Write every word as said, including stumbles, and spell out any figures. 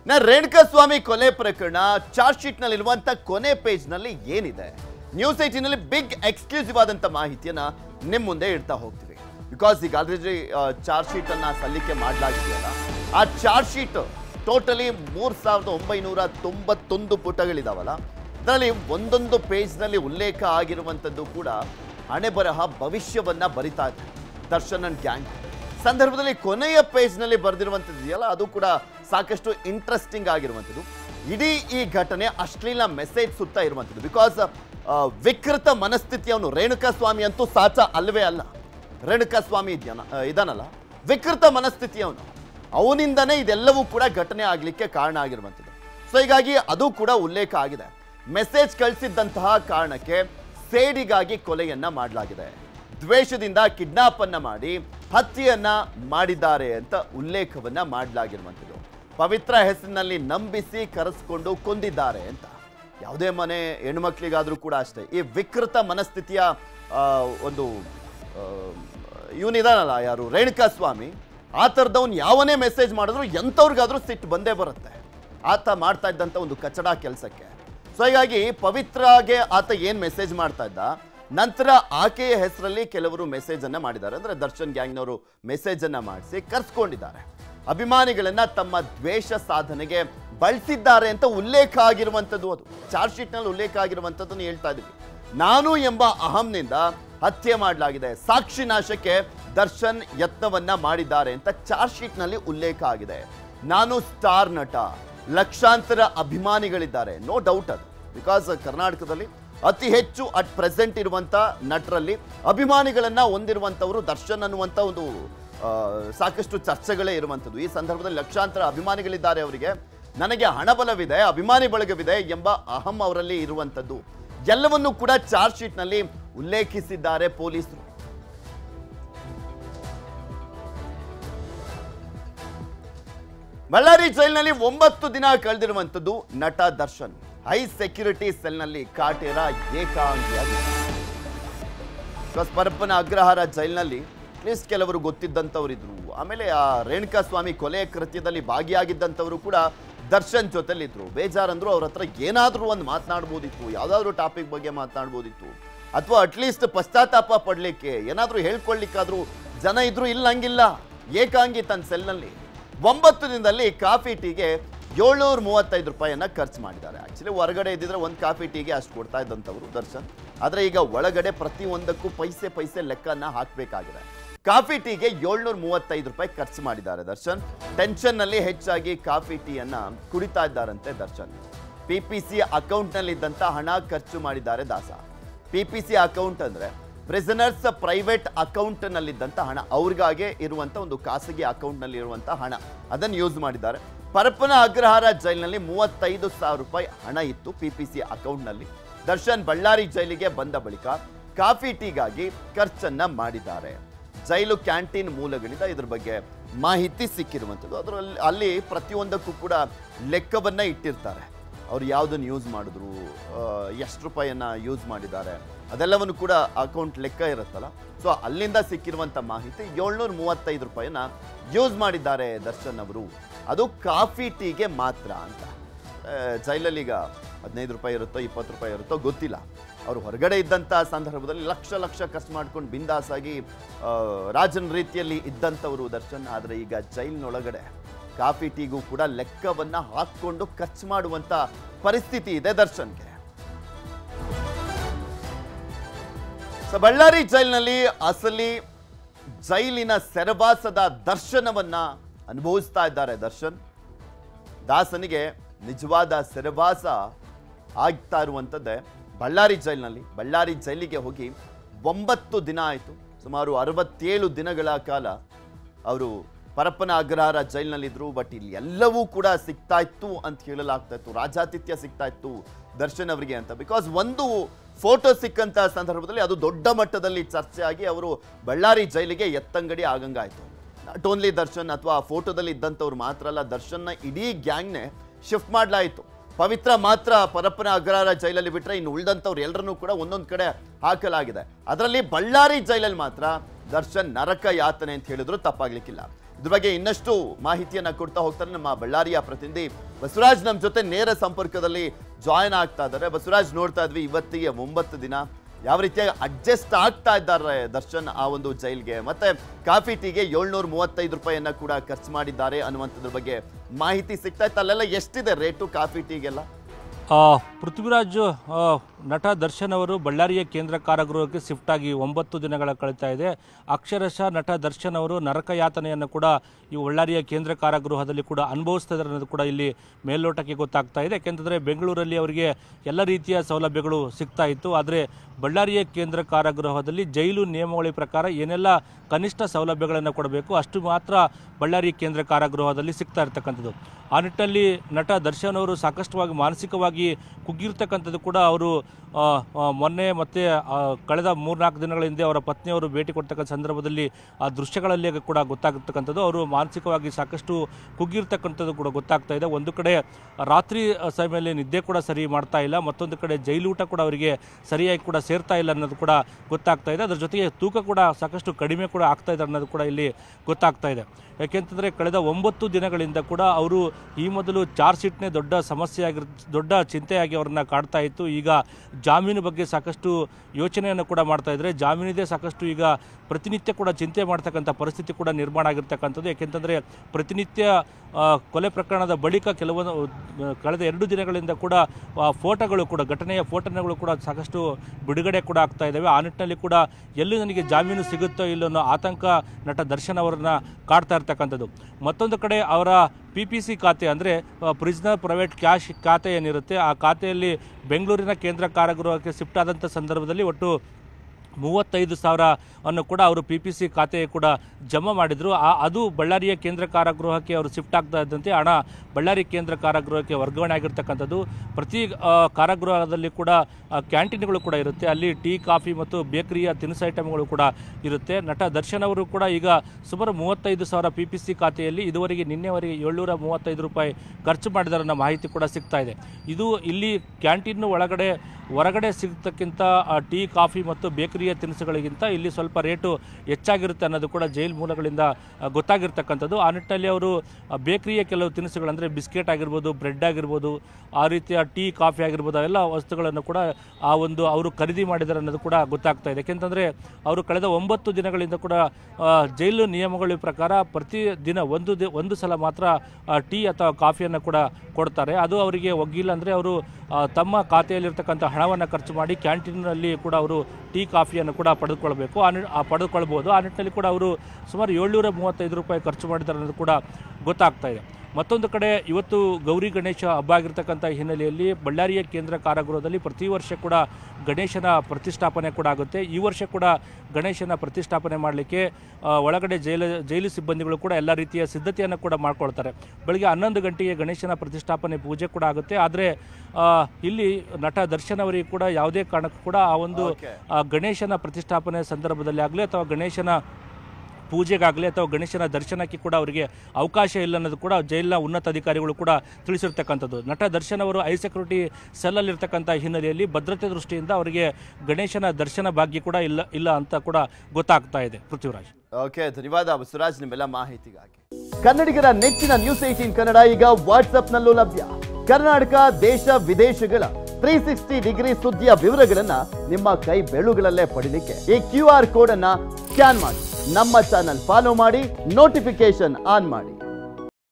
ನಾ ರೇಣುಕಾಸ್ವಾಮಿ ಕೊಲೆ ಪ್ರಕರಣ ಚಾರ್ಜ್ ಶೀಟ್ ನಲ್ಲಿ ಇರುವಂತ ಕೊನೆ ಪೇಜ್ ನಲ್ಲಿ ಏನಿದೆ ನ್ಯೂಸ್ ಏಟೀನ್ ನಲ್ಲಿ ಬಿಗ್ ಎಕ್ಸ್ಕ್ಲೂಸಿವ್ ಆದಂತ ಮಾಹಿತಿಯನ್ನ ನಿಮ್ಮ ಮುಂದೆ ಇಡ್ತಾ ಹೋಗ್ತೀವಿ ಬಿಕಾಸ್ ಈಗ ಆಲ್ರೆಡಿ ಚಾರ್ಜ್ ಶೀಟ್ ಅನ್ನ ಸಲ್ಲಿಕೆ ಮಾಡಲಾಗಿದೆಯಲ್ಲ ಆ ಚಾರ್ಜ್ ಶೀಟ್ ಟೋಟಲಿ ಮೂರ್ ಸಾವಿರದ ಒಂಬೈನೂರ ತೊಂಬತ್ತೊಂದು ಪುಟಗಳಿದಾವಲ್ಲ ಅದರಲ್ಲಿ ಒಂದೊಂದು ಪೇಜ್ ನಲ್ಲಿ ಉಲ್ಲೇಖ ಆಗಿರುವಂತದ್ದು ಕೂಡ ಹಣೆ ಬರಹ ಭವಿಷ್ಯವನ್ನ ಬರಿತಾ ಇದೆ ದರ್ಶನ್ ಅಂಡ್ ಗ್ಯಾಂಗ್ ಸಂದರ್ಭದಲ್ಲಿ ಕೊನೆಯ ಪೇಜ್ ನಲ್ಲಿ ಬರೆದಿರುವಂತದ್ದು ಇದೆಯಲ್ಲ ಅದು ಕೂಡ ಸಾಕಷ್ಟು ಇಂಟ್ರೆಸ್ಟಿಂಗ್ ಆಗಿರುವಂತದ್ದು ಇಡೀ ಈ ಘಟನೆ ಅಶ್ಲೀಲ ಮೆಸೇಜ್ ಸುತ್ತಾ ಇರುವಂತದ್ದು ಬಿಕಾಸ್ ವಿಕೃತ ಮನಸ್ಥಿತಿಯವನು ರೇಣುಕಾಸ್ವಾಮಿ ಅಂತೂ ಸಾಚ ಅಲ್ವೇ ಅಲ್ಲ ರೇಣುಕಾಸ್ವಾಮಿ ಇದೆಯಲ್ಲ ಇದಾನಲ್ಲ ವಿಕೃತ ಮನಸ್ಥಿತಿಯವನು ಅವನಿಂದನೇ ಇದೆಲ್ಲವೂ ಕೂಡ ಘಟನೆ ಆಗಲಿಕ್ಕೆ ಕಾರಣ ಆಗಿರುವಂಥದ್ದು ಸೊ ಹೀಗಾಗಿ ಅದು ಕೂಡ ಉಲ್ಲೇಖ ಆಗಿದೆ ಮೆಸೇಜ್ ಕಳಿಸಿದ್ದಂತಹ ಕಾರಣಕ್ಕೆ ಸೇಡಿಗಾಗಿ ಕೊಲೆಯನ್ನ ಮಾಡಲಾಗಿದೆ ದ್ವೇಷದಿಂದ ಕಿಡ್ನಾಪ್ ಅನ್ನ ಮಾಡಿ ಹತ್ಯೆಯನ್ನ ಮಾಡಿದ್ದಾರೆ ಅಂತ ಉಲ್ಲೇಖವನ್ನ ಮಾಡಲಾಗಿರುವಂಥದ್ದು ಪವಿತ್ರ ಹೆಸರಿನಲ್ಲಿ ನಂಬಿಸಿ ಕರೆಸ್ಕೊಂಡು ಕೊಂದಿದ್ದಾರೆ ಅಂತ ಯಾವುದೇ ಮನೆ ಹೆಣ್ಮಕ್ಳಿಗಾದ್ರೂ ಕೂಡ ಅಷ್ಟೇ ಈ ವಿಕೃತ ಮನಸ್ಥಿತಿಯ ಒಂದು ಇವನಿದಾನಲ್ಲ ಯಾರು ರೇಣುಕಾಸ್ವಾಮಿ ಆ ಥರದವ್ನು ಯಾವನೇ ಮೆಸೇಜ್ ಮಾಡಿದ್ರು ಎಂಥವ್ರಿಗಾದ್ರೂ ಸಿಟ್ಟು ಬಂದೇ ಬರುತ್ತೆ ಆತ ಮಾಡ್ತಾ ಇದ್ದಂಥ ಒಂದು ಕಚಡ ಕೆಲಸಕ್ಕೆ ಸೊ ಹೀಗಾಗಿ ಪವಿತ್ರಾಗೆ ಆತ ಏನು ಮೆಸೇಜ್ ಮಾಡ್ತಾ ಇದ್ದ ನಂತರ ಆಕೆಯ ಹೆಸರಲ್ಲಿ ಕೆಲವರು ಮೆಸೇಜ್ ಅನ್ನ ಮಾಡಿದ್ದಾರೆ ಅಂದ್ರೆ ದರ್ಶನ್ ಗ್ಯಾಂಗ್ನವರು ಮೆಸೇಜ್ ಅನ್ನ ಮಾಡಿಸಿ ಕರ್ಸ್ಕೊಂಡಿದ್ದಾರೆ ಅಭಿಮಾನಿಗಳನ್ನ ತಮ್ಮ ದ್ವೇಷ ಸಾಧನೆಗೆ ಬಳಸಿದ್ದಾರೆ ಅಂತ ಉಲ್ಲೇಖ ಆಗಿರುವಂಥದ್ದು ಅದು ಚಾರ್ಜ್ ಶೀಟ್ ನಲ್ಲಿ ಉಲ್ಲೇಖ ಆಗಿರುವಂಥದ್ದನ್ನು ಹೇಳ್ತಾ ಇದ್ದೀವಿ ನಾನು ಎಂಬ ಅಹಂನಿಂದ ಹತ್ಯೆ ಮಾಡಲಾಗಿದೆ ಸಾಕ್ಷಿ ನಾಶಕ್ಕೆ ದರ್ಶನ್ ಯತ್ನವನ್ನ ಮಾಡಿದ್ದಾರೆ ಅಂತ ಚಾರ್ಜ್ ಶೀಟ್ ನಲ್ಲಿ ಉಲ್ಲೇಖ ಆಗಿದೆ ನಾನು ಸ್ಟಾರ್ ನಟ ಲಕ್ಷಾಂತರ ಅಭಿಮಾನಿಗಳಿದ್ದಾರೆ ನೋ ಡೌಟ್ ಅದು ಬಿಕಾಸ್ ಕರ್ನಾಟಕದಲ್ಲಿ ಅತಿ ಹೆಚ್ಚು ಅಟ್ ಪ್ರೆಸೆಂಟ್ ಇರುವಂತ ನಟರಲ್ಲಿ ಅಭಿಮಾನಿಗಳನ್ನ ಹೊಂದಿರುವಂತವರು ದರ್ಶನ್ ಅನ್ನುವಂತ ಒಂದು ಸಾಕಷ್ಟು ಚರ್ಚೆಗಳೇ ಇರುವಂಥದ್ದು ಈ ಸಂದರ್ಭದಲ್ಲಿ ಲಕ್ಷಾಂತರ ಅಭಿಮಾನಿಗಳಿದ್ದಾರೆ ಅವರಿಗೆ ನನಗೆ ಹಣಬಲವಿದೆ ಅಭಿಮಾನಿ ಬಳಗವಿದೆ ಎಂಬ ಅಹಂ ಅವರಲ್ಲಿ ಇರುವಂಥದ್ದು ಎಲ್ಲವನ್ನೂ ಕೂಡ ಚಾರ್ಜ್ ಶೀಟ್ ನಲ್ಲಿ ಉಲ್ಲೇಖಿಸಿದ್ದಾರೆ ಪೊಲೀಸರು ಬಳ್ಳಾರಿ ಜೈಲಿನಲ್ಲಿ ಒಂಬತ್ತು ದಿನ ಕಳೆದಿರುವಂಥದ್ದು ನಟ ದರ್ಶನ್ ಹೈ ಸೆಕ್ಯೂರಿಟಿ ಸೆಲ್ನಲ್ಲಿ ಕಾಟೇರ ಏಕಾಂಗಿಯಾಗಿದೆ ಪರಪ್ಪನ ಅಗ್ರಹಾರ ಜೈಲಿನಲ್ಲಿ ಅಟ್ಲೀಸ್ಟ್ ಕೆಲವರು ಗೊತ್ತಿದ್ದಂಥವರಿದ್ರು ಆಮೇಲೆ ಆ ರೇಣುಕಾಸ್ವಾಮಿ ಕೊಲೆ ಕೃತ್ಯದಲ್ಲಿ ಭಾಗಿಯಾಗಿದ್ದಂಥವರು ಕೂಡ ದರ್ಶನ್ ಜೊತೆಲಿದ್ರು ಬೇಜಾರಂದ್ರು ಅವ್ರ ಹತ್ರ ಏನಾದರೂ ಒಂದು ಮಾತನಾಡ್ಬೋದಿತ್ತು ಯಾವುದಾದ್ರೂ ಟಾಪಿಕ್ ಬಗ್ಗೆ ಮಾತನಾಡ್ಬೋದಿತ್ತು ಅಥವಾ ಅಟ್ಲೀಸ್ಟ್ ಪಶ್ಚಾತ್ತಾಪ ಪಡಲಿಕ್ಕೆ ಏನಾದರೂ ಹೇಳ್ಕೊಳ್ಳಿಕ್ಕಾದ್ರೂ ಜನ ಇದ್ರು ಇಲ್ಲ ಹಂಗಿಲ್ಲ ಏಕಾಂಗಿ ತನ್ನ ಸೆಲ್ನಲ್ಲಿ ಒಂಬತ್ತು ದಿನದಲ್ಲಿ ಕಾಫಿ ಟೀಗೆ ಏಳ್ನೂರ ಮೂವತ್ತೈದು ರೂಪಾಯಿಯನ್ನ ಖರ್ಚು ಮಾಡಿದ್ದಾರೆ ಆಕ್ಚುಲಿ ಹೊರಗಡೆ ಇದ್ದಿದ್ರೆ ಒಂದು ಕಾಫಿ ಟೀಗೆ ಅಷ್ಟು ಕೊಡ್ತಾ ಇದ್ದಂಥವ್ರು ದರ್ಶನ್ ಆದರೆ ಈಗ ಒಳಗಡೆ ಪ್ರತಿ ಒಂದಕ್ಕೂ ಪೈಸೆ ಪೈಸೆ ಲೆಕ್ಕನ್ನ ಹಾಕಬೇಕಾಗಿದೆ ಕಾಫಿ ಟೀಗೆ ಏಳ್ನೂರ ಮೂವತ್ತೈದು ರೂಪಾಯಿ ಖರ್ಚು ಮಾಡಿದ್ದಾರೆ ದರ್ಶನ್ ಟೆನ್ಷನ್ ನಲ್ಲಿ ಹೆಚ್ಚಾಗಿ ಕಾಫಿ ಟೀಯನ್ನ ಕುಡಿತಾ ಇದ್ದಾರಂತೆ ದರ್ಶನ್ ಪಿಪಿಸಿ ಅಕೌಂಟ್ ನಲ್ಲಿ ಇದ್ದಂತ ಹಣ ಖರ್ಚು ಮಾಡಿದ್ದಾರೆ ದಾಸ ಪಿಪಿಸಿ ಅಕೌಂಟ್ ಅಂದ್ರೆ ಪ್ರಿಸನರ್ಸ್ ಪ್ರೈವೇಟ್ ಅಕೌಂಟ್ ನಲ್ಲಿದ್ದಂತ ಹಣ ಅವ್ರಿಗಾಗೆ ಇರುವಂತ ಒಂದು ಖಾಸಗಿ ಅಕೌಂಟ್ ನಲ್ಲಿ ಇರುವಂತ ಹಣ ಅದನ್ನು ಯೂಸ್ ಮಾಡಿದ್ದಾರೆ ಪರಪ್ಪನ ಅಗ್ರಹಾರ ಜೈಲಿನಲ್ಲಿ ಮೂವತ್ತೈದು ಸಾವಿರ ರೂಪಾಯಿ ಹಣ ಇತ್ತು ಪಿಪಿಸಿ ಅಕೌಂಟ್ ನಲ್ಲಿ ದರ್ಶನ್ ಬಳ್ಳಾರಿ ಜೈಲಿಗೆ ಬಂದ ಬಳಿಕ ಕಾಫಿ ಟೀಗಾಗಿ ಖರ್ಚನ್ನ ಮಾಡಿದ್ದಾರೆ ಜೈಲು ಕ್ಯಾಂಟೀನ್ ಮೂಲಗಳಿಂದ ಇದ್ರ ಬಗ್ಗೆ ಮಾಹಿತಿ ಸಿಕ್ಕಿರುವಂಥದ್ದು ಅದರಲ್ಲಿ ಅಲ್ಲಿ ಪ್ರತಿಯೊಂದಕ್ಕೂ ಕೂಡ ಲೆಕ್ಕವನ್ನ ಇಟ್ಟಿರ್ತಾರೆ ಅವ್ರು ಯಾವುದನ್ನು ಯೂಸ್ ಮಾಡಿದ್ರು ಎಷ್ಟು ರೂಪಾಯಿಯನ್ನ ಯೂಸ್ ಮಾಡಿದ್ದಾರೆ ಅದೆಲ್ಲವನ್ನು ಕೂಡ ಅಕೌಂಟ್ ಲೆಕ್ಕ ಇರುತ್ತಲ್ಲ ಸೊ ಅಲ್ಲಿಂದ ಸಿಕ್ಕಿರುವಂಥ ಮಾಹಿತಿ ಏಳ್ನೂರ ಮೂವತ್ತೈದು ರೂಪಾಯಿನ ಯೂಸ್ ಮಾಡಿದ್ದಾರೆ ದರ್ಶನ್ ಅವರು ಅದು ಕಾಫಿ ಟೀಗೆ ಮಾತ್ರ ಅಂತ ಜೈಲಲ್ಲಿ ಈಗ ಹದಿನೈದು ರೂಪಾಯಿ ಇರುತ್ತೋ ಇಪ್ಪತ್ತು ರೂಪಾಯಿ ಇರುತ್ತೋ ಗೊತ್ತಿಲ್ಲ ಅವರು ಹೊರಗಡೆ ಇದ್ದಂಥ ಸಂದರ್ಭದಲ್ಲಿ ಲಕ್ಷ ಲಕ್ಷ ಖರ್ಚು ಮಾಡ್ಕೊಂಡು ಬಿಂದಾಸಾಗಿ ರಾಜನ ರೀತಿಯಲ್ಲಿ ಇದ್ದಂಥವರು ದರ್ಶನ್ ಆದರೆ ಈಗ ಜೈಲಿನೊಳಗಡೆ ಕಾಫಿ ಟೀಗೂ ಕೂಡ ಲೆಕ್ಕವನ್ನ ಹಾಕ್ಕೊಂಡು ಖರ್ಚು ಮಾಡುವಂತ ಪರಿಸ್ಥಿತಿ ಇದೆ ದರ್ಶನ್ಗೆ ಸೊ ಬಳ್ಳಾರಿ ಜೈಲಿನಲ್ಲಿ ಅಸಲಿ ಜೈಲಿನ ಸೆರವಾಸದ ದರ್ಶನವನ್ನ ಅನುಭವಿಸ್ತಾ ಇದ್ದಾರೆ ದರ್ಶನ್ ದಾಸನಿಗೆ ನಿಜವಾದ ಸೆರವಾಸ ಆಗ್ತಾ ಇರುವಂಥದ್ದೇ ಬಳ್ಳಾರಿ ಜೈಲಿನಲ್ಲಿ ಬಳ್ಳಾರಿ ಜೈಲಿಗೆ ಹೋಗಿ ಒಂಬತ್ತು ದಿನ ಆಯಿತು ಸುಮಾರು ಅರವತ್ತೇಳು ದಿನಗಳ ಕಾಲ ಅವರು ಪರಪ್ಪನ ಅಗ್ರಹಾರ ಜೈಲಿನಲ್ಲಿದ್ರು ಬಟ್ ಇಲ್ಲಿ ಎಲ್ಲವೂ ಕೂಡ ಸಿಗ್ತಾ ಇತ್ತು ಅಂತ ಹೇಳಲಾಗ್ತಾ ಇತ್ತು ರಾಜಾತಿಥ್ಯ ಸಿಗ್ತಾ ಇತ್ತು ದರ್ಶನ್ ಅವರಿಗೆ ಅಂತ ಬಿಕಾಸ್ ಒಂದು ಫೋಟೋ ಸಿಕ್ಕಂತ ಸಂದರ್ಭದಲ್ಲಿ ಅದು ದೊಡ್ಡ ಮಟ್ಟದಲ್ಲಿ ಚರ್ಚೆ ಆಗಿ ಅವರು ಬಳ್ಳಾರಿ ಜೈಲಿಗೆ ಎತ್ತಂಗಡಿ ಆಗಂಗಾಯ್ತು ನಾಟ್ ಓನ್ಲಿ ದರ್ಶನ್ ಅಥವಾ ಆ ಫೋಟೋದಲ್ಲಿ ಇದ್ದಂಥವ್ರು ಮಾತ್ರ ಅಲ್ಲ ದರ್ಶನ್ನ ಇಡೀ ಗ್ಯಾಂಗ್ನೇ ಶಿಫ್ಟ್ ಮಾಡಲಾಯಿತು ಪವಿತ್ರ ಮಾತ್ರ ಪರಪ್ಪನ ಅಗ್ರಹಾರ ಜೈಲಲ್ಲಿ ಬಿಟ್ಟರೆ ಇನ್ನು ಉಳಿದಂಥವ್ರು ಎಲ್ಲರನ್ನೂ ಕೂಡ ಒಂದೊಂದು ಕಡೆ ಹಾಕಲಾಗಿದೆ ಅದರಲ್ಲಿ ಬಳ್ಳಾರಿ ಜೈಲಲ್ಲಿ ಮಾತ್ರ ದರ್ಶನ್ ನರಕ ಯಾತನೆ ಅಂತ ಹೇಳಿದ್ರು ತಪ್ಪಾಗ್ಲಿಕ್ಕಿಲ್ಲ ಇದ್ರ ಬಗ್ಗೆ ಇನ್ನಷ್ಟು ಮಾಹಿತಿಯನ್ನ ಕೊಡ್ತಾ ಹೋಗ್ತಾರೆ ನಮ್ಮ ಬಳ್ಳಾರಿಯ ಪ್ರತಿನಿಧಿ ಬಸವರಾಜ್ ನಮ್ಮ ಜೊತೆ ನೇರ ಸಂಪರ್ಕದಲ್ಲಿ ಜಾಯಿನ್ ಆಗ್ತಾ ಇದ್ದಾರೆ. ಬಸವರಾಜ್, ನೋಡ್ತಾ ಇದ್ವಿ ಇವತ್ತಿಗೆ ಒಂಬತ್ತು ದಿನ ಯಾವ ರೀತಿಯಾಗಿ ಅಡ್ಜಸ್ಟ್ ಆಗ್ತಾ ಇದ್ದಾರೆ ದರ್ಶನ್ ಆ ಒಂದು ಜೈಲ್ಗೆ, ಮತ್ತೆ ಕಾಫಿ ಟೀಗೆ ಏಳ್ನೂರ ಮೂವತ್ತೈದು ರೂಪಾಯಿಯನ್ನ ಕೂಡ ಖರ್ಚು ಮಾಡಿದ್ದಾರೆ ಅನ್ನುವಂಥದ್ರ ಬಗ್ಗೆ ಮಾಹಿತಿ ಸಿಗ್ತಾ ಇತ್ತು. ಅಲ್ಲೆಲ್ಲ ಎಷ್ಟಿದೆ ರೇಟು ಕಾಫಿ ಟೀಗೆಲ್ಲ? ಪೃಥ್ವಿರಾಜ್, ನಟ ದರ್ಶನ್ ಅವರು ಬಳ್ಳಾರಿಯ ಕೇಂದ್ರ ಕಾರಾಗೃಹಕ್ಕೆ ಶಿಫ್ಟ್ ಆಗಿ ಒಂಬತ್ತು ದಿನಗಳ ಕಳೀತಾ ಇದೆ. ಅಕ್ಷರಶಃ ನಟ ದರ್ಶನ್ ಅವರು ನರಕ ಯಾತನೆಯನ್ನು ಕೂಡ ಈ ಬಳ್ಳಾರಿಯ ಕೇಂದ್ರ ಕಾರಾಗೃಹದಲ್ಲಿ ಕೂಡ ಅನುಭವಿಸ್ತಾ ಇದ್ದಾರೆ ಅನ್ನೋದು ಕೂಡ ಇಲ್ಲಿ ಮೇಲ್ನೋಟಕ್ಕೆ ಗೊತ್ತಾಗ್ತಾ ಇದೆ. ಯಾಕೆಂತಂದರೆ ಬೆಂಗಳೂರಲ್ಲಿ ಅವರಿಗೆ ಎಲ್ಲ ರೀತಿಯ ಸೌಲಭ್ಯಗಳು ಸಿಗ್ತಾ ಇತ್ತು, ಆದರೆ ಬಳ್ಳಾರಿಯ ಕೇಂದ್ರ ಕಾರಾಗೃಹದಲ್ಲಿ ಜೈಲು ನಿಯಮಾವಳಿ ಪ್ರಕಾರ ಏನೆಲ್ಲ ಕನಿಷ್ಠ ಸೌಲಭ್ಯಗಳನ್ನು ಕೊಡಬೇಕು ಅಷ್ಟು ಮಾತ್ರ ಬಳ್ಳಾರಿ ಕೇಂದ್ರ ಕಾರಾಗೃಹದಲ್ಲಿ ಸಿಗ್ತಾ ಇರ್ತಕ್ಕಂಥದ್ದು. ಆ ನಿಟ್ಟಿನಲ್ಲಿ ನಟ ದರ್ಶನ್ ಅವರು ಸಾಕಷ್ಟುವಾಗಿ ಮಾನಸಿಕವಾಗಿ ಕುಗ್ಗಿರ್ತಕ್ಕಂಥದ್ದು ಕೂಡ ಅವರು ಮೊನ್ನೆ ಮತ್ತು ಕಳೆದ ಮೂರ್ನಾಲ್ಕು ದಿನಗಳ ಹಿಂದೆ ಅವರ ಪತ್ನಿಯವರು ಭೇಟಿ ಕೊಡ್ತಕ್ಕಂಥ ಸಂದರ್ಭದಲ್ಲಿ ಆ ದೃಶ್ಯಗಳಲ್ಲಿ ಕೂಡ ಗೊತ್ತಾಗಿರ್ತಕ್ಕಂಥದ್ದು. ಅವರು ಮಾನಸಿಕವಾಗಿ ಸಾಕಷ್ಟು ಕುಗ್ಗಿರ್ತಕ್ಕಂಥದ್ದು ಕೂಡ ಗೊತ್ತಾಗ್ತಾ ಇದೆ. ಒಂದು ಕಡೆ ರಾತ್ರಿ ಸಮಯದಲ್ಲಿ ನಿದ್ದೆ ಕೂಡ ಸರಿ ಮಾಡ್ತಾ ಇಲ್ಲ, ಮತ್ತೊಂದು ಕಡೆ ಜೈಲೂಟ ಕೂಡ ಅವರಿಗೆ ಸರಿಯಾಗಿ ಕೂಡ ಸೇರ್ತಾ ಇಲ್ಲ ಅನ್ನೋದು ಕೂಡ ಗೊತ್ತಾಗ್ತಾ ಇದೆ. ಅದರ ಜೊತೆಗೆ ತೂಕ ಕೂಡ ಸಾಕಷ್ಟು ಕಡಿಮೆ ಕೂಡ ಆಗ್ತಾ ಇದೆ ಅನ್ನೋದು ಕೂಡ ಇಲ್ಲಿ ಗೊತ್ತಾಗ್ತಾ ಇದೆ. ಯಾಕೆಂತಂದರೆ ಕಳೆದ ಒಂಬತ್ತು ದಿನಗಳಿಂದ ಕೂಡ ಅವರು ಈ ಮೊದಲು ಚಾರ್ಜ್ ಶೀಟ್ನೇ ದೊಡ್ಡ ಸಮಸ್ಯೆ ಆಗಿರ್ ದೊಡ್ಡ ಚಿಂತೆಯಾಗಿ ಅವ್ರನ್ನ ಕಾಡ್ತಾ ಇತ್ತು. ಈಗ ಜಾಮೀನು ಬಗ್ಗೆ ಸಾಕಷ್ಟು ಯೋಚನೆಯನ್ನು ಕೂಡ ಮಾಡ್ತಾ ಇದ್ದಾರೆ. ಜಾಮೀನಿದೆ ಸಾಕಷ್ಟು ಈಗ ಪ್ರತಿನಿತ್ಯ ಕೂಡ ಚಿಂತೆ ಮಾಡ್ತಕ್ಕಂಥ ಪರಿಸ್ಥಿತಿ ಕೂಡ ನಿರ್ಮಾಣ ಆಗಿರ್ತಕ್ಕಂಥದ್ದು. ಯಾಕೆಂತಂದರೆ ಪ್ರತಿನಿತ್ಯ ಕೊಲೆ ಪ್ರಕರಣದ ಬಳಿಕ ಕೆಲವೊಂದು ಕಳೆದ ಎರಡು ದಿನಗಳಿಂದ ಕೂಡ ಫೋಟೋಗಳು ಕೂಡ ಘಟನೆಯ ಫೋಟೋಗಳು ಕೂಡ ಸಾಕಷ್ಟು ಬಿಡುಗಡೆ ಕೂಡ ಆಗ್ತಾ ಇದ್ದಾವೆ. ಆ ನಿಟ್ಟಿನಲ್ಲಿ ಕೂಡ ಎಲ್ಲಿ ನನಗೆ ಜಾಮೀನು ಸಿಗುತ್ತೋ ಇಲ್ಲೋ ಅನ್ನೋ ಆತಂಕ ನಟ ದರ್ಶನ್ ಅವರನ್ನ ಕಾಡ್ತಾ ಇರ್ತಕ್ಕಂಥದ್ದು. ಮತ್ತೊಂದು ಕಡೆ ಅವರ ಪಿ ಪಿ ಸಿ ಖಾತೆ ಅಂದರೆ ಪ್ರಿಸ್ನರ್ ಪ್ರೈವೇಟ್ ಕ್ಯಾಶ್ ಖಾತೆ ಏನಿರುತ್ತೆ, ಆ ಖಾತೆಯಲ್ಲಿ ಬೆಂಗಳೂರಿನ ಕೇಂದ್ರ ಕಾರಾಗೃಹಕ್ಕೆ ಶಿಫ್ಟ್ ಆದಂಥ ಸಂದರ್ಭದಲ್ಲಿ ಒಟ್ಟು ಮೂವತ್ತೈದು ಸಾವಿರ ಅನ್ನು ಕೂಡ ಅವರು ಪಿ ಪಿ ಸಿ ಖಾತೆ ಕೂಡ ಜಮಾ ಮಾಡಿದರು. ಆ ಅದು ಬಳ್ಳಾರಿಯ ಕೇಂದ್ರ ಕಾರಾಗೃಹಕ್ಕೆ ಅವರು ಶಿಫ್ಟ್ ಆಗ್ತಾ ಇದ್ದಂತೆ ಹಣ ಬಳ್ಳಾರಿ ಕೇಂದ್ರ ಕಾರಾಗೃಹಕ್ಕೆ ವರ್ಗಾವಣೆ ಆಗಿರ್ತಕ್ಕಂಥದ್ದು. ಪ್ರತಿ ಕಾರಾಗೃಹದಲ್ಲಿ ಕೂಡ ಕ್ಯಾಂಟೀನ್ಗಳು ಕೂಡ ಇರುತ್ತೆ, ಅಲ್ಲಿ ಟೀ ಕಾಫಿ ಮತ್ತು ಬೇಕರಿಯ ತಿನಿಸು ಐಟಮ್ಗಳು ಕೂಡ ಇರುತ್ತೆ. ನಟ ದರ್ಶನ್ ಅವರು ಕೂಡ ಈಗ ಸುಮಾರು ಮೂವತ್ತೈದು ಸಾವಿರ ಪಿ ಪಿ ಸಿ ಖಾತೆಯಲ್ಲಿ ಇದುವರೆಗೆ ನಿನ್ನೆವರೆಗೆ ಏಳ್ನೂರ ಮೂವತ್ತೈದು ರೂಪಾಯಿ ಖರ್ಚು ಮಾಡಿದಾರೆ ಅನ್ನೋ ಮಾಹಿತಿ ಕೂಡ ಸಿಗ್ತಾ ಇದೆ. ಇದು ಇಲ್ಲಿ ಕ್ಯಾಂಟೀನ್ ಒಳಗಡೆ ಹೊರಗಡೆ ಸಿಗ್ತಕ್ಕಿಂತ ಟೀ ಕಾಫಿ ಮತ್ತು ಬೇಕರಿಯ ತಿನಿಸುಗಳಿಗಿಂತ ಇಲ್ಲಿ ಸ್ವಲ್ಪ ರೇಟು ಹೆಚ್ಚಾಗಿರುತ್ತೆ ಅನ್ನೋದು ಕೂಡ ಜೈಲ್ ಮೂಲಗಳಿಂದ ಗೊತ್ತಾಗಿರ್ತಕ್ಕಂಥದ್ದು. ಆ ನಿಟ್ಟಿನಲ್ಲಿ ಅವರು ಬೇಕರಿಯ ಕೆಲವು ತಿನಿಸುಗಳಂದರೆ ಬಿಸ್ಕೆಟ್ ಆಗಿರ್ಬೋದು, ಬ್ರೆಡ್ ಆಗಿರ್ಬೋದು, ಆ ರೀತಿಯ ಟೀ ಕಾಫಿ ಆಗಿರ್ಬೋದು, ಅವೆಲ್ಲ ವಸ್ತುಗಳನ್ನು ಕೂಡ ಆ ಒಂದು ಅವರು ಖರೀದಿ ಮಾಡಿದ್ದಾರೆ ಅನ್ನೋದು ಕೂಡ ಗೊತ್ತಾಗ್ತಾ ಇದೆ. ಯಾಕೆಂತಂದರೆ ಅವರು ಕಳೆದ ಒಂಬತ್ತು ದಿನಗಳಿಂದ ಕೂಡ ಜೈಲು ನಿಯಮಗಳ ಪ್ರಕಾರ ಪ್ರತಿ ದಿನ ಒಂದು ದಿ ಒಂದು ಸಲ ಮಾತ್ರ ಟೀ ಅಥವಾ ಕಾಫಿಯನ್ನು ಕೂಡ ಕೊಡ್ತಾರೆ. ಅದು ಅವರಿಗೆ ಒಗ್ಗಿಲ್ಲ ಅಂದರೆ ಅವರು ತಮ್ಮ ಖಾತೆಯಲ್ಲಿರ್ತಕ್ಕಂಥ ಹಣವನ್ನು ಖರ್ಚು ಮಾಡಿ ಕ್ಯಾಂಟೀನಲ್ಲಿ ಕೂಡ ಅವರು ಟೀ ಕಾಫಿಯನ್ನು ಕೂಡ ಪಡೆದುಕೊಳ್ಬೇಕು ಆ ಆ ಪಡೆದುಕೊಳ್ಬೋದು. ಆ ನಿಟ್ಟಿನಲ್ಲಿ ಕೂಡ ಅವರು ಸುಮಾರು ಏಳ್ನೂರ ಮೂವತ್ತೈದು ರೂಪಾಯಿ ಖರ್ಚು ಮಾಡಿದ್ದಾರೆ ಅನ್ನೋದು ಕೂಡ ಗೊತ್ತಾಗ್ತಾ ಇದೆ. ಮತ್ತೊಂದು ಕಡೆ ಇವತ್ತು ಗೌರಿ ಗಣೇಶ ಹಬ್ಬ ಆಗಿರ್ತಕ್ಕಂಥ ಹಿನ್ನೆಲೆಯಲ್ಲಿ ಬಳ್ಳಾರಿಯ ಕೇಂದ್ರ ಕಾರಾಗೃಹದಲ್ಲಿ ಪ್ರತಿ ವರ್ಷ ಕೂಡ ಗಣೇಶನ ಪ್ರತಿಷ್ಠಾಪನೆ ಕೂಡ ಆಗುತ್ತೆ. ಈ ವರ್ಷ ಕೂಡ ಗಣೇಶನ ಪ್ರತಿಷ್ಠಾಪನೆ ಮಾಡಲಿಕ್ಕೆ ಒಳಗಡೆ ಜೈಲು ಜೈಲು ಸಿಬ್ಬಂದಿಗಳು ಕೂಡ ಎಲ್ಲ ರೀತಿಯ ಸಿದ್ಧತೆಯನ್ನು ಕೂಡ ಮಾಡ್ಕೊಳ್ತಾರೆ. ಬೆಳಗ್ಗೆ ಹನ್ನೊಂದು ಗಂಟೆಗೆ ಗಣೇಶನ ಪ್ರತಿಷ್ಠಾಪನೆ ಪೂಜೆ ಕೂಡ ಆಗುತ್ತೆ. ಆದರೆ ಇಲ್ಲಿ ನಟ ದರ್ಶನ್ ಅವರಿಗೆ ಕೂಡ ಯಾವುದೇ ಕಾರಣಕ್ಕೂ ಕೂಡ ಆ ಒಂದು ಗಣೇಶನ ಪ್ರತಿಷ್ಠಾಪನೆ ಸಂದರ್ಭದಲ್ಲಿ ಆಗಲಿ ಅಥವಾ ಗಣೇಶನ ಪೂಜೆಗಾಗಲಿ ಅಥವಾ ಗಣೇಶನ ದರ್ಶನಕ್ಕೆ ಕೂಡ ಅವರಿಗೆ ಅವಕಾಶ ಇಲ್ಲ ಅನ್ನೋದು ಕೂಡ ಜೈಲಿನ ಉನ್ನತ ಅಧಿಕಾರಿಗಳು ಕೂಡ ತಿಳಿಸಿರ್ತಕ್ಕಂಥದ್ದು. ನಟ ದರ್ಶನ್ ಅವರು ಹೈ ಸೆಕ್ಯೂರಿಟಿ ಸೆಲ್ಲಲ್ಲಿರ್ತಕ್ಕಂಥ ಹಿನ್ನೆಲೆಯಲ್ಲಿ ಭದ್ರತೆ ದೃಷ್ಟಿಯಿಂದ ಅವರಿಗೆ ಗಣೇಶನ ದರ್ಶನ ಭಾಗ್ಯ ಕೂಡ ಇಲ್ಲ ಇಲ್ಲ ಅಂತ ಕೂಡ ಗೊತ್ತಾಗ್ತಾ ಇದೆ. ಪೃಥ್ವಿರಾಜ್. ಓಕೆ, ಧನ್ಯವಾದ ಬಸವರಾಜ್ ನಿಮ್ಮೆಲ್ಲ ಮಾಹಿತಿಗಾಗಿ. ಕನ್ನಡಿಗರ ನೆಚ್ಚಿನ ನ್ಯೂಸ್ ಏಟೀನ್ ಕನ್ನಡ ಈಗ ವಾಟ್ಸ್ಆಪ್ನಲ್ಲೂ ಲಭ್ಯ. ಕರ್ನಾಟಕ, ದೇಶ ವಿದೇಶಗಳ ತ್ರೀ ಸಿಕ್ಸ್ಟಿ ಡಿಗ್ರಿ ಸುದ್ದಿಯ ವಿವರಗಳನ್ನ ನಿಮ್ಮ ಕೈ ಬೆಳುಗಳಲ್ಲೇ ಪಡಿಲಿಕ್ಕೆ ಈ ಕ್ಯೂ ಆರ್ ಕೋಡ್ ಅನ್ನ ಸ್ಕ್ಯಾನ್ ಮಾಡಿ ನಮ್ಮ ಚಾನಲ್ ಫಾಲೋ ಮಾಡಿ, ನೋಟಿಫಿಕೇಶನ್ ಆನ್ ಮಾಡಿ.